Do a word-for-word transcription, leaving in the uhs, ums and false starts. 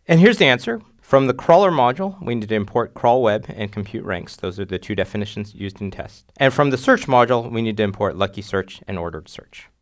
And here's the answer. From the crawler module, we need to import crawl web and compute ranks. Those are the two definitions used in test. And from the search module, we need to import lucky search and ordered search.